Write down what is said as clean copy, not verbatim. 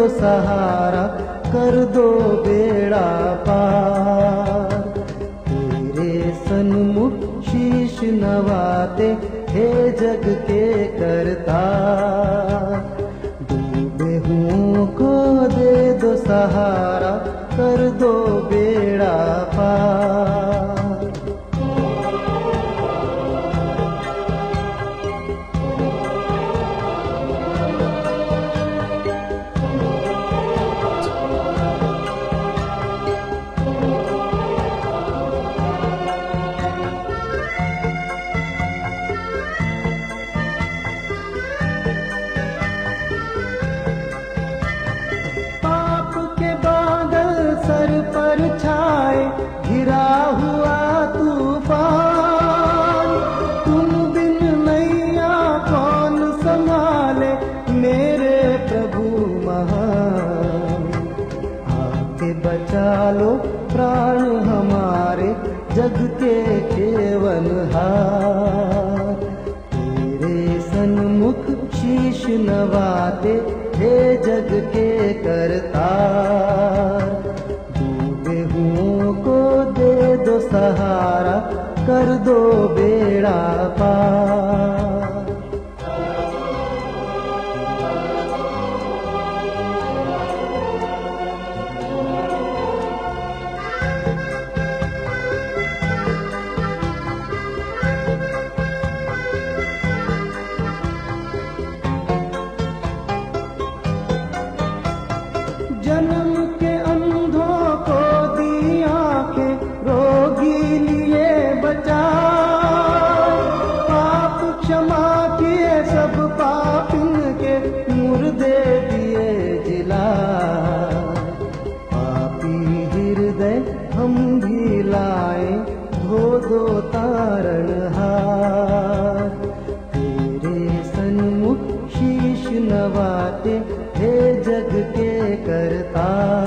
दो सहारा, कर दो बेड़ा पार। तेरे सन्मुख शीश नवाते हे जग के करता, डूबे हुओं को दे दो सहारा, कर दो बेड़ा पार। सर पर छाए घिरा हुआ तूफान, तुम बिन नैया कौन संभाले मेरे प्रभु महान। आके बचा लो प्राण हमारे जग के केवनहार। तेरे सन्मुख शीश नवाते हे जग के करतार, को दे दो सहारा, कर दो बेड़ा पार। जन्म के अंधों को दी आंखें, रोगी लिए बचा, पाप क्षमा किए सब पापिन के, मुर्दे दिए जिला। पापी हृदय हम भी लाए, धो दो तारणहार। तेरे सन्मुख शीश नवाते हे जग के करता,